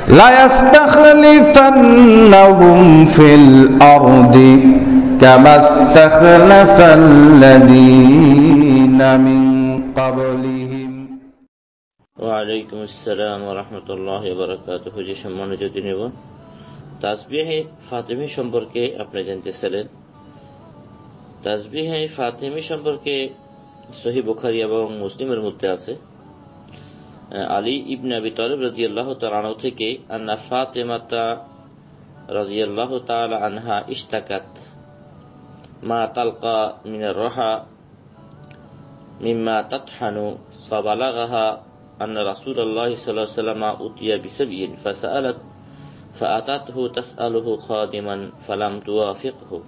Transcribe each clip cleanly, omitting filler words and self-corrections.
ليستخلفنهم في الأرض كما استخلف الذين من قبلهم ওয়ালাইকুম আসসালাম ওয়া রাহমাতুল্লাহি ওয়া বারাকাতুহু। যে সম্মানিত নেব তাসবিহে ফাতিমি সম্পর্কে আপনি জানতেছিলেন। তাসবিহে ফাতিমি সম্পর্কে সহিহ বুখারী এবং মুসলিমের মধ্যে আছে। আলী ইবনে আবি তালিব রাদিয়াল্লাহু তাআলা আনহু থেকে আন্না ফাতিমাতা রাদিয়াল্লাহু তাআলা আনহা ইশতাকাত মা তালকা মিনার রাহা মিম্মা তাতহানু ফাবালাগাহা আন্না রাসূলুল্লাহ সাল্লাল্লাহু আলাইহি ওয়াসাল্লাম উতিয়া বিসাবিয়িন ফাসাআলাত ফাআতাতহু তাসআলুহু খাদিমান ফালাম তুওয়াফিকহু।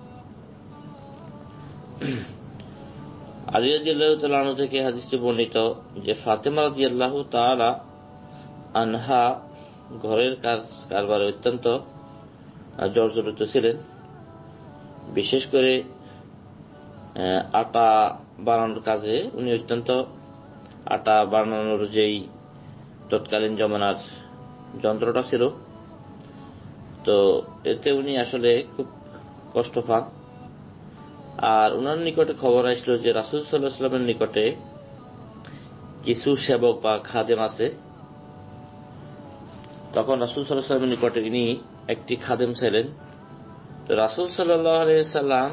আলী রাদিয়াল্লাহু তাআলা আনহু থেকে হাদিসটি বর্ণিত যে ফাতেমা রাদিয়াল্লাহু তাআলা আনহা ঘরের কারবারে অত্যন্ত জর্জরিত ছিলেন। বিশেষ করে আটা বানানোর কাজে উনি অত্যন্ত আটা বানানোর যেই তৎকালীন জমানার যন্ত্রটা ছিল, তো এতে উনি আসলে খুব কষ্ট পান। আর উনার নিকটে খবর আসলো যে রাসূল সাল্লাল্লাহু আলাইহি ওয়াসাল্লামের নিকটে কিছু সেবক বা খাদেম আছে। তখন রাসূল সাল্লাল্লাহু আলাইহি ওয়াসাল্লামের নিকটে ইনি একটি খাদেম ছিলেন। তো রাসূল সাল্লাল্লাহু আলাইহি ওয়াসাল্লাম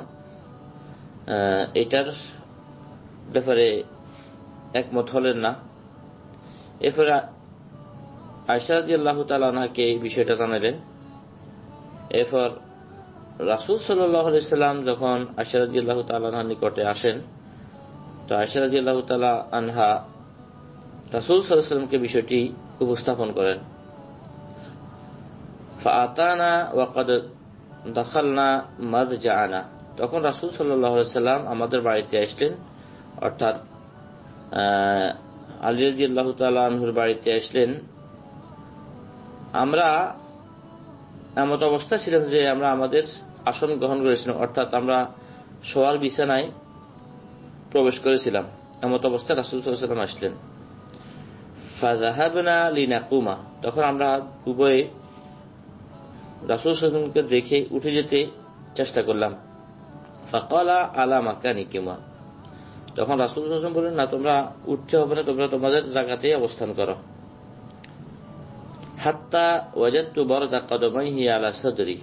এটার ব্যাপারে একমত হলেন না। এরপরে আয়েশা রাদিয়াল্লাহু তাআলা আনহাকে এই বিষয়টা জানালেন। এরপর রাসূল সাল্লাল্লাহু আলাইহি ওয়াসাল্লাম যখন আয়েশা রাদিয়াল্লাহু তাআলা আনহার নিকটে আসেন, তো আয়েশা রাদিয়াল্লাহু তাআলা আনহা রাসূল সাল্লাল্লাহু আলাইহি ওয়াসাল্লামকে বিষয়টি উপস্থাপন করেন। ফাআতানা ওয়া ক্বাদ দাখালনা মাদজাআনা, তখন রাসূল সাল্লাল্লাহু আলাইহি ওয়াসাল্লাম আমাদের বাড়িতে আসলেন, অর্থাৎ আলী রাদিয়াল্লাহু তাআলা আনহুর বাড়িতে আসলেন। আমরা এমত অবস্থা ছিলাম যে আমরা আমাদের আসন গ্রহণ করেছিলাম, অর্থাৎ আমরা শোয়ার বিছানায় প্রবেশ করেছিলাম। এমত অবস্থায় রাসূল সাল্লাল্লাহু আলাইহি ওয়াসাল্লাম আসলেন। ফাযাহাবনা লিনাকুমা, তখন আমরা উভয়ে রাসূল সাল্লাল্লাহু আলাইহি ওয়াসাল্লামকে দেখে উঠে যেতে চেষ্টা করলাম। ফাকালা আলা মাকানিকুমা, তখন রাসূল সাল্লাল্লাহু আলাইহি ওয়াসাল্লাম বললেন, না, তোমরা উঠতে হবে না, তোমরা তোমাদের জায়গাতেই অবস্থান করো। হাত্তা ওয়াজাদতু বারদা কদমাইহি আলা সাদরি,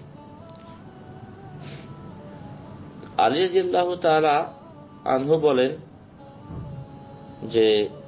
আলী রাদিয়াল্লাহু তাআলা আনহু বলেন যে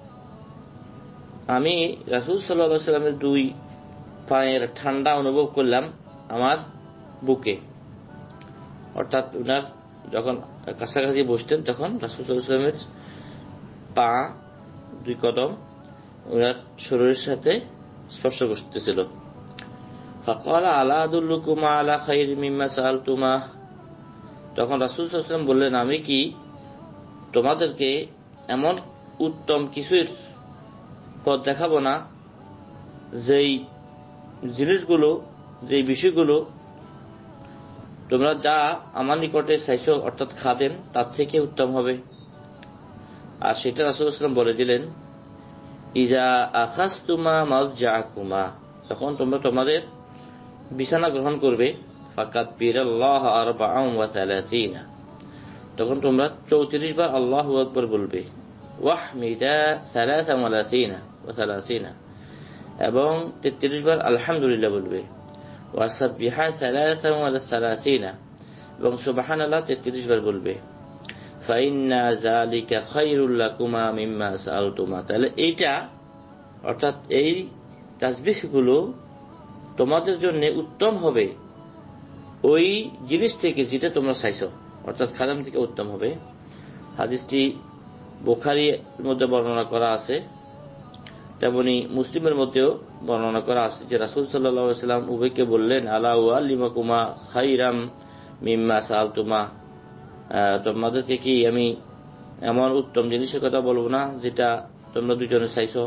আমি রাসূল সাল্লাল্লাহু আলাইহি ওয়াসাল্লামের দুই পায়ের ঠান্ডা অনুভব করলাম আমার বুকে। অর্থাৎ উনার যখন কাছাকাছি বসতেন তখন রাসূল সাল্লাল্লাহু আলাইহি ওয়াসাল্লামের পা দুই কদম উনার শরীরের সাথে স্পর্শ করতেছিল। ফাকালা আলা আদুল্লুকুমা আলা খায়রি মিম্মা সাআলতুমা, তখন রাসূল সাল্লাল্লাহু আলাইহি ওয়াসাল্লাম বললেন, আমি কি তোমাদেরকে এমন উত্তম কিছুর পথ দেখাবো না যেই জিনিসগুলো, যেই বিষয়গুলো তোমরা যা আমার নিকটে চাইছো, অর্থাৎ খাদেম, তার থেকে উত্তম হবে। আর সেটা রাসূল সাল্লাল্লাহু আলাইহি ওয়াসাল্লাম বলে দিলেন, ইজা আখাযতুমা মাযজাকুমা, তখন তোমরা তোমাদের বিছানা গ্রহণ করবে, ফাকাব্বিরাল্লাহ আরবাআন ওয়া সালাসিনা, তখন তোমরা 34 বার আল্লাহু আকবার বলবে, ওয়াহমিদা সালাসান ওয়া সালাসিনা, এবং 33 বার আলহামদুলিল্লাহ বলবে, ওয়াসাব্বিহা সালাসান ওয়া সালাসিনা, এবং সুবহানাল্লাহ 33 বার বলবে। ফাইন্না যালিকা খায়রুল লাকুমা মিম্মা সাআলতুমা, তাহলে এইটা, অর্থাৎ এই তাসবিহগুলো তোমাদের জন্য উত্তম হবে ওই জিনিস থেকে যেটা তোমরা চাইছো, অর্থাৎ খাদেম থেকে উত্তম হবে। হাদিসটি বুখারীর মধ্যে বর্ণনা করা আছে, তেমনি মুসলিমের মধ্যেও বর্ণনা করা আছে যে রাসূল সাল্লাল্লাহু আলাইহি ওয়াসাল্লাম উভয়কে বললেন, আলা উআল্লিমুকুমা খায়রাম মিম্মা সাআলতুমা, তোমাদেরকে কি আমি এমন উত্তম জিনিসের কথা বলবো না যেটা তোমরা দুজনে চাইছো।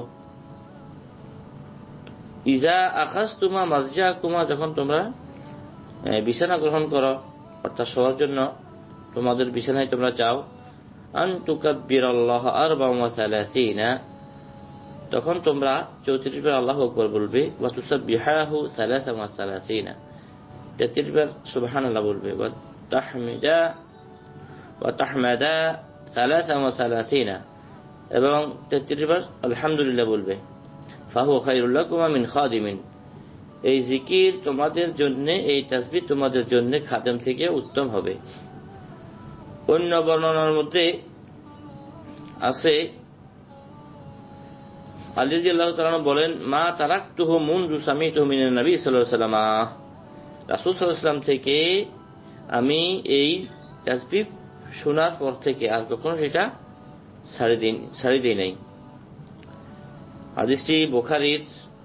ইজা আখাযতুমা মাযজাকুমা, যখন তোমরা বিছানা গ্রহণ করো, অর্থাৎ শোয়ার জন্য তোমাদের বিছানায় তোমরা যাও, আন তুকাব্বিরাল্লাহ আরবা'আন ওয়া সালাসিনা, তখন তোমরা 34 বার আল্লাহু আকবার বলবে, ওয়া তুসাব্বিহাহু সালাসা ওয়া সালাসিনা, 33 বার সুবহানাল্লাহ বলবে, ওয়া তাহমাদা সালাসা ওয়া সালাসিনা, এবং 33 বার আলহামদুলিল্লাহ বলবে। ফাহুয়া খায়রুল লাকুম মিন খাদিমিন, এই জিকির তোমাদের জন্য, এই তাসবিহ তোমাদের জন্য খাদেম থেকে উত্তম হবে। অন্য বর্ণনার মধ্যে আছে, আলী রাদিয়াল্লাহু তাআলা বলেন, মা তারাকতুহু মুনযু সামিতুহু মিনান নবী সাল্লাল্লাহু আলাইহি ওয়াসাল্লাম, রাসূল সাল্লাল্লাহু আলাইহি ওয়াসাল্লাম থেকে আমি এই তাসবিহ শোনার পর থেকে আর কখনো সেটা ছাড়ি দেই নাই। হাদিসটি বুখারীর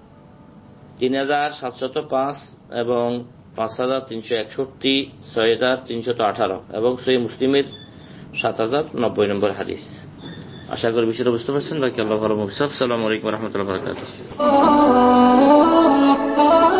3705 এবং 5361, 6318 এবং সহিহ মুসলিমের 7090 নম্বর হাদিস। আশা করি বিষয়টা বুঝতে পারছেন। বাকি আল্লাহ ভালো। আসসালামু আলাইকুম ওয়া রাহমাতুল্লাহি ওয়া বারাকাতুহু।